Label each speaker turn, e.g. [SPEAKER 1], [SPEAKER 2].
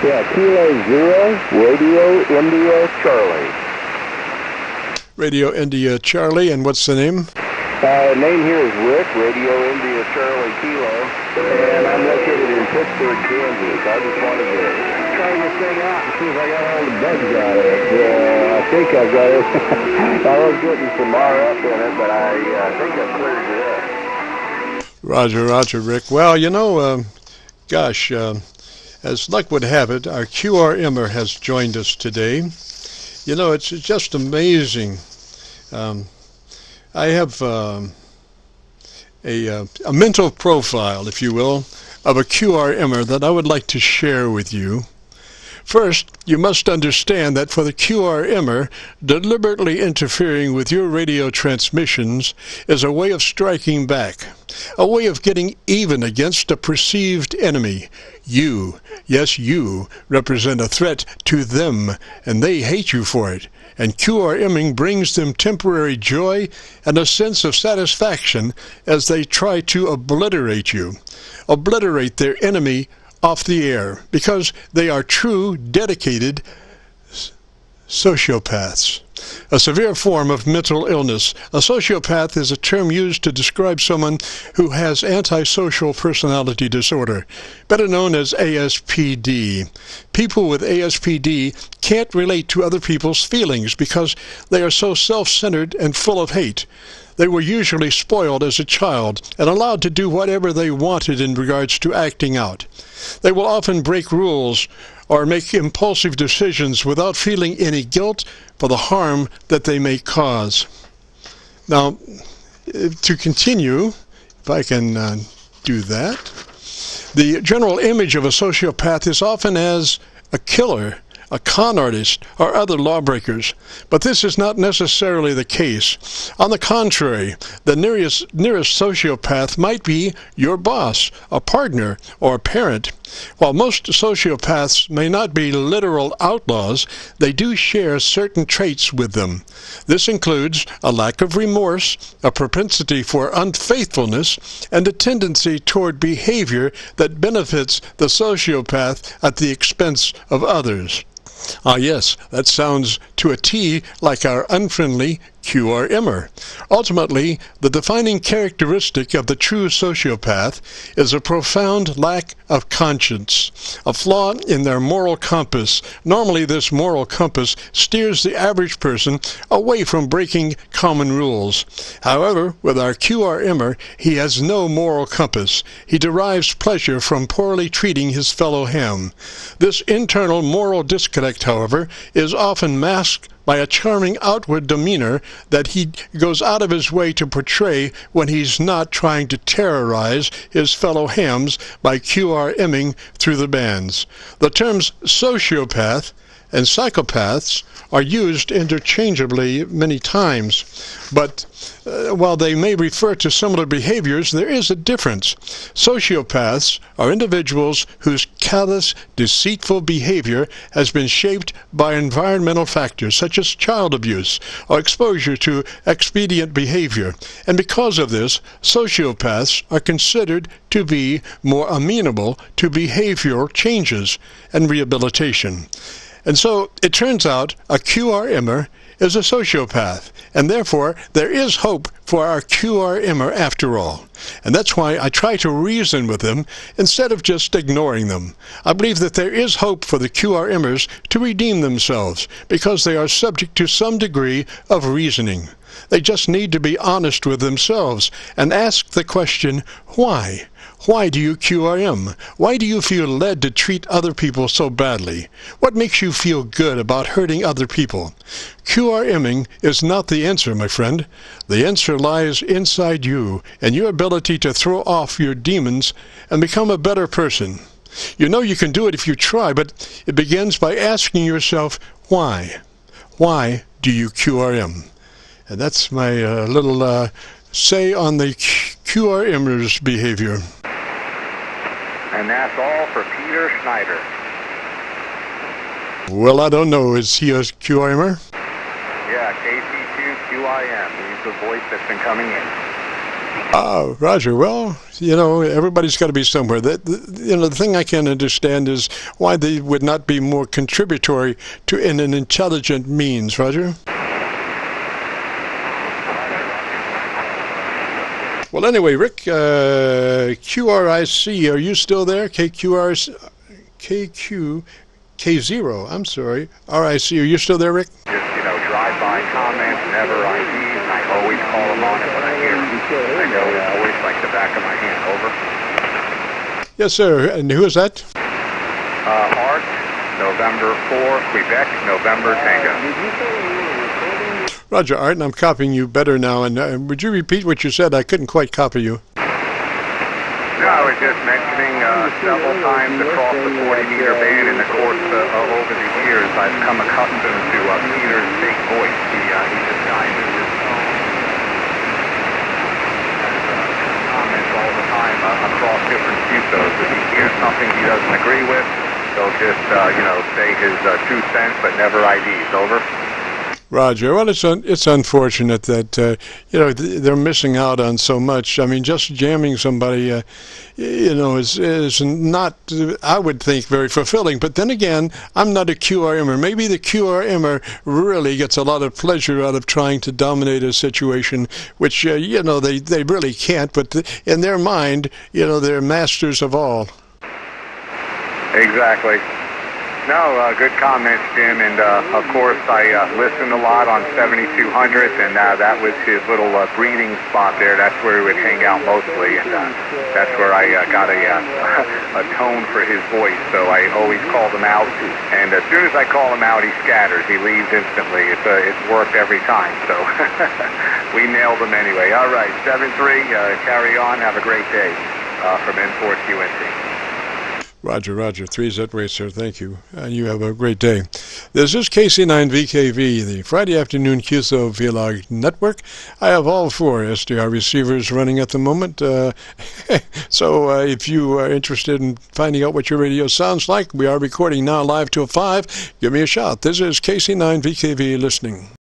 [SPEAKER 1] Yeah, Kilo Zero, Radio India Charlie.
[SPEAKER 2] Radio India Charlie, and what's the name?
[SPEAKER 1] Name here is Rick, Radio India Charlie Kilo, and I'm located in Pittsburgh, Kansas. I just wanted to try this thing out and see if I got all the bugs out of it. I think I've got it. I was getting some RF in it, but I think I cleared it up.
[SPEAKER 2] Roger, Rick. Well, you know, as luck would have it, our QRMer has joined us today. You know, it's just amazing. I have a mental profile, if you will, of a QRMer that I would like to share with you. First, you must understand that for the QRMer, deliberately interfering with your radio transmissions is a way of striking back, a way of getting even against a perceived enemy. You, yes, you, represent a threat to them, and they hate you for it. And QRMing brings them temporary joy and a sense of satisfaction as they try to obliterate you, obliterate their enemy off the air, because they are true, dedicated sociopaths. A severe form of mental illness. A sociopath is a term used to describe someone who has antisocial personality disorder, better known as ASPD. People with ASPD can't relate to other people's feelings because they are so self-centered and full of hate. They were usually spoiled as a child and allowed to do whatever they wanted in regards to acting out. They will often break rules or make impulsive decisions without feeling any guilt for the harm that they may cause. Now, to continue, if I can do that, the general image of a sociopath is often as a killer, a con artist, or other lawbreakers. But this is not necessarily the case. On the contrary, the nearest sociopath might be your boss, a partner, or a parent. While most sociopaths may not be literal outlaws, they do share certain traits with them. This includes a lack of remorse, a propensity for unfaithfulness, and a tendency toward behavior that benefits the sociopath at the expense of others. Ah, yes, that sounds to a T like our unfriendly QRMer. Ultimately, the defining characteristic of the true sociopath is a profound lack of conscience, a flaw in their moral compass. Normally, this moral compass steers the average person away from breaking common rules. However, with our QRMer, he has no moral compass. He derives pleasure from poorly treating his fellow ham. This internal moral disconnect, however, is often masked by a charming outward demeanor that he goes out of his way to portray when he's not trying to terrorize his fellow hams by QRMing through the bands. The terms sociopath and psychopaths are used interchangeably many times, but while they may refer to similar behaviors, there is a difference. Sociopaths are individuals whose callous, deceitful behavior has been shaped by environmental factors such as child abuse or exposure to expedient behavior, and because of this, sociopaths are considered to be more amenable to behavioral changes and rehabilitation. And so it turns out a QRMer is a sociopath, and therefore there is hope for our QRMer after all. And that's why I try to reason with them instead of just ignoring them. I believe that there is hope for the QRMers to redeem themselves because they are subject to some degree of reasoning. They just need to be honest with themselves and ask the question, why? Why do you QRM? Why do you feel led to treat other people so badly? What makes you feel good about hurting other people? QRMing is not the answer, my friend. The answer lies inside you and your ability to throw off your demons and become a better person. You know you can do it if you try, but it begins by asking yourself, why? Why do you QRM? And that's my little say on the QRMer's behavior.
[SPEAKER 1] And that's all for Peter Schneider.
[SPEAKER 2] Well, I don't know. Is he a QRMer?
[SPEAKER 1] Yeah, KC2QIM. He's the voice that's been coming in.
[SPEAKER 2] Oh, Roger. Well, everybody's got to be somewhere. The thing I can't understand is why they would not be more contributory to in an intelligent means, Roger. Well, anyway, Rick, QRIC, are you still there? K0, I'm sorry, RIC, are you still there, Rick?
[SPEAKER 3] Just, drive-by comments, never IDs, and I always call them on it when I hear them. I know his voice like the back of my hand. Over.
[SPEAKER 2] Yes, sir. And who is that?
[SPEAKER 3] Art, November 4, Quebec, November Tango.
[SPEAKER 2] Roger, Art, and I'm copying you better now. And would you repeat what you said? I couldn't quite copy you.
[SPEAKER 3] No, I was just mentioning several times across the 40-meter band in the course over the years, I've come accustomed to Peter's big voice. He disguises his tone and comments all the time across different QSOs. If he hears something he doesn't agree with, he'll just, say his 2 cents, but never IDs. Over.
[SPEAKER 2] Roger. Well, it's unfortunate that they're missing out on so much. I mean, just jamming somebody, is not, I would think, very fulfilling. But then again, I'm not a QRMer. Maybe the QRMer really gets a lot of pleasure out of trying to dominate a situation, which they really can't. But in their mind, they're masters of all.
[SPEAKER 3] Exactly. No, good comments, Jim, and of course I listened a lot on 7200, and that was his little breeding spot there. That's where he would hang out mostly, and that's where I got a tone for his voice, so I always called him out, and as soon as I call him out, he scatters. He leaves instantly. It's worked every time, so we nailed him anyway. All right, 7-3, carry on. Have a great day from N4 QNT.
[SPEAKER 2] Roger, 3Z way, sir. Thank you. And you have a great day. This is KC9VKV, the Friday afternoon QSO Vlog Network. I have all 4 SDR receivers running at the moment. So if you are interested in finding out what your radio sounds like, we are recording now live till 5. Give me a shout. This is KC9VKV listening.